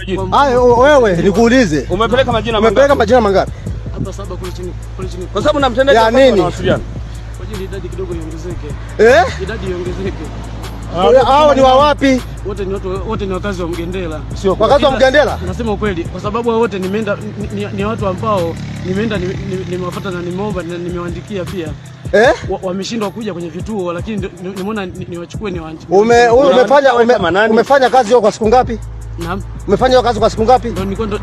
Hayo wewe nikuulize. Umepeleka majina mangapi? Umepeleka majina mangapi? Hapa 7 kule chini. Kwa sababu na mtendaji ya nini? Kwa ajili idadi kidogo iongezeke. Idadi iongezeke. Hao ni wa wapi? Wote ni wakazi wa Mgendela. Sio wakazi wa Mgendela? Nasema ukweli kwa sababu wote nimeenda ni watu ambao nimeenda nimewafuata na nimeomba na nimewaandikia pia. Wameshindwa kuja kwenye vituo lakini nimeona niwachukue ni waandikie. Umefanya kazi hiyo kwa siku ngapi? Naam. Umefanya hiyo kazi kwa siku ngapi? Ndio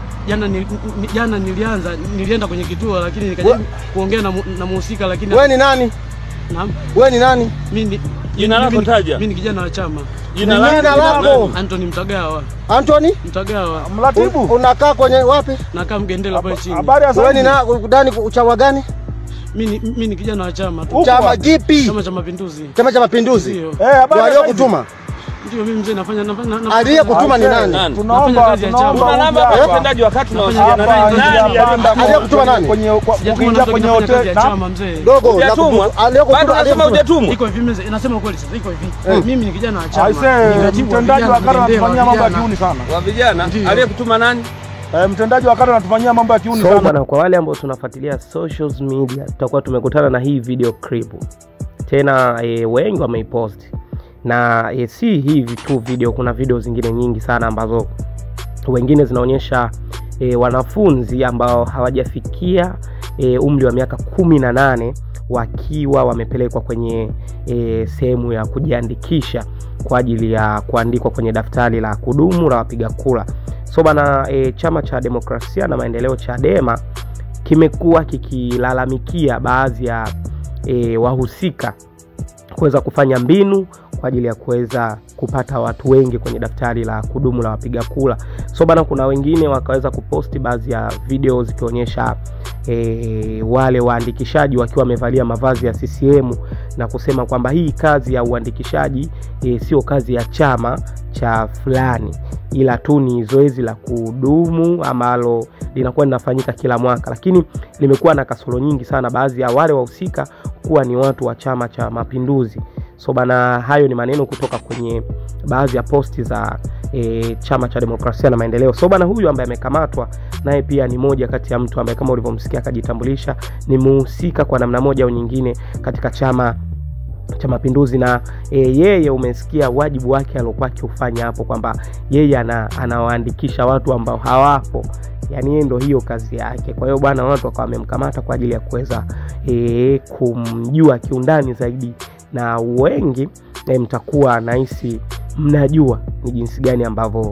jana nilienda kwenye kituo lakini nikaja kuongea na mhusika lakini wewe ni nani? Naam. Wewe ni nani? Mimi jina lako taja. Mimi ni kijana wa chama. Jina lako? Antoni Mtagawa. Antoni? Mtagawa. Mratibu. Unakaa kwenye wapi? Nakaa Mgendela pale chini. Wewe ni ndani uchawa gani? Mimi ni kijana wa chama. Chama kipi? Chama cha Mapinduzi. Chama cha Mapinduzi. Walio kutuma. Ndio mimi mzee nafanya aliye kutuma ni nani? Tunaomba kazi ya chama. Kuna namba ya mtendaji wakati tunawasiliana nani? Aliye kutuma nani? Kwenye hotel ya chama mzee. Dogo, aliye kutuma anasema hujatumwa. Iko hivi mzee, nasema kweli sasa iko hivi. Mimi ni kijana wa chama. Mtendaji wa kata anatufanyia mambo ya kiuni sana. Wa vijana, aliye kutuma nani? Mtendaji wa kata anatufanyia mambo ya kiuni sana. Bwana, kwa wale ambao tunafuatilia social media tutakuwa tumekutana na hii video clip. Tena wengi wameipost. Na si hivi tu video, kuna video zingine nyingi sana ambazo wengine zinaonyesha wanafunzi ambao hawajafikia umri wa miaka 18 wakiwa wamepelekwa kwenye sehemu ya kujiandikisha kwa ajili ya kuandikwa kwenye daftari la kudumu la wapiga kura. So bana, chama cha demokrasia na maendeleo Chadema kimekuwa kikilalamikia baadhi ya wahusika kuweza kufanya mbinu kwa ajili ya kuweza kupata watu wengi kwenye daftari la kudumu la wapiga kura. So bana, kuna wengine wakaweza kuposti baadhi ya video zikionyesha wale waandikishaji wakiwa wamevalia mavazi ya CCM na kusema kwamba hii kazi ya uandikishaji sio kazi ya chama cha fulani, ila tu ni zoezi la kudumu ambalo linakuwa linafanyika kila mwaka, lakini limekuwa na kasoro nyingi sana, baadhi ya wale wahusika kuwa ni watu wa Chama cha Mapinduzi. So bana, hayo ni maneno kutoka kwenye baadhi ya posti za chama cha demokrasia na maendeleo. So bana, huyu ambaye amekamatwa naye pia ni moja kati ya mtu ambaye kama ulivyomsikia akajitambulisha ni muhusika kwa namna moja au nyingine katika Chama cha Mapinduzi, na yeye umesikia wajibu wake aliokuwa akifanya hapo kwamba yeye anawaandikisha watu ambao hawapo. Yani yeye ndio hiyo kazi yake. Kwa hiyo bwana, watu wakawa wamemkamata kwa ajili ya kuweza kumjua kiundani zaidi, na wengi mtakuwa nahisi mnajua ni jinsi gani ambavyo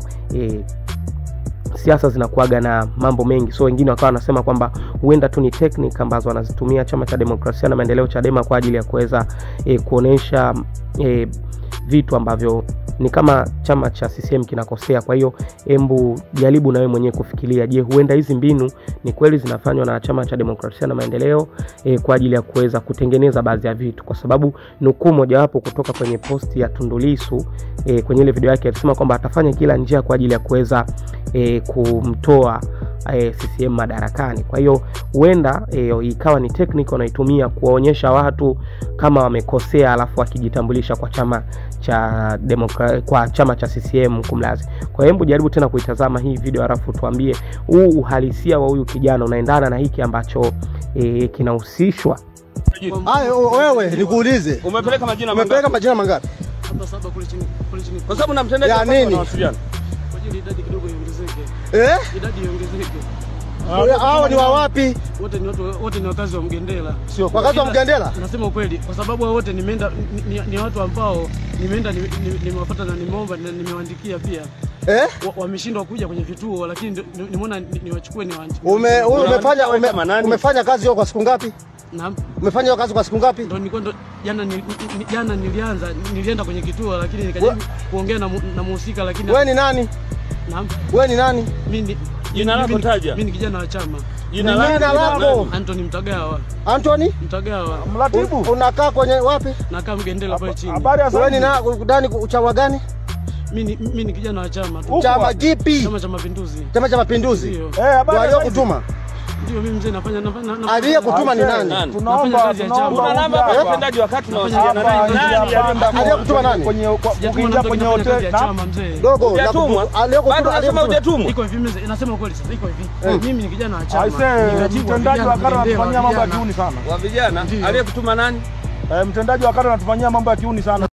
siasa zinakuaga na mambo mengi. So wengine wakawa wanasema kwamba huenda tu ni technique ambazo wanazitumia chama cha demokrasia na maendeleo Chadema kwa ajili ya kuweza kuonesha vitu ambavyo ni kama chama cha CCM kinakosea. Kwa hiyo embu jaribu na wewe mwenyewe kufikiria, je, huenda hizi mbinu ni kweli zinafanywa na chama cha demokrasia na maendeleo kwa ajili ya kuweza kutengeneza baadhi ya vitu? Kwa sababu nukuu moja wapo kutoka kwenye posti ya Tundu Lissu kwenye ile video yake alisema kwamba atafanya kila njia kwa ajili ya kuweza kumtoa CCM madarakani. Kwa hiyo huenda ikawa ni technique wanaitumia kuwaonyesha watu kama wamekosea, alafu wakijitambulisha kwa chama cha kwa chama cha CCM kumlazi. Kwa hiyo hebu jaribu tena kuitazama hii video alafu tuambie huu uhalisia wa huyu kijana unaendana na hiki ambacho kinahusishwa. Hayo wewe nikuulize. Umepeleka majina mangapi? Umepeleka majina mangapi? Hapa 7 kule chini. Kwa sababu na mtendaji wakati tunawasiliana. Kwa ajili idadi kidogo iongezeke. Idadi iongezeke. Hao ni wa wapi? Wote ni wakazi wa Mgendela. Sio wakazi wa Mgendela? Nasema ukweli kwa sababu wote nimeenda ni watu ambao nimeenda nimewafuata na nimeomba na nimewaandikia pia. Wameshindwa kuja kwenye vituo lakini nimeona niwachukue ni waandikie. Umefanya kazi hiyo kwa siku ngapi? Naam. Umefanya hiyo kazi kwa siku ngapi? Ndio jana nilienda kwenye kituo lakini nikaja kuongea na mhusika lakini wewe ni nani? Naam. Wewe ni nani? Mimi jina lako taja. Mimi ni kijana wa chama. Jina lako? Antoni Mtagawa. Antoni? Mtagawa. Mratibu. Unakaa kwenye wapi? Nakaa Mgendela pale chini. Wewe ni ndani uchawa gani? Mimi ni kijana wa chama. Chama kipi? Chama cha Mapinduzi. Chama cha Mapinduzi. Ndio. Walio kutuma. Ndio mimi mzee nafanya. Aliyekutuma ni nani? Tunaomba Kuna namba ya mtendaji wakati tunawasiliana nani? Aliyekutuma nani? Kuingia kwenye hoteli chama mzee. Dogo, bado unasema hujatumwa. Iko hivi mzee, nasema kweli sasa iko hivi. Mimi ni kijana wa chama. Mtendaji wa kata anatufanyia mambo ya kiuni sana. Wa vijana aliyekutuma nani? Mtendaji wa kata anatufanyia mambo ya kiuni sana.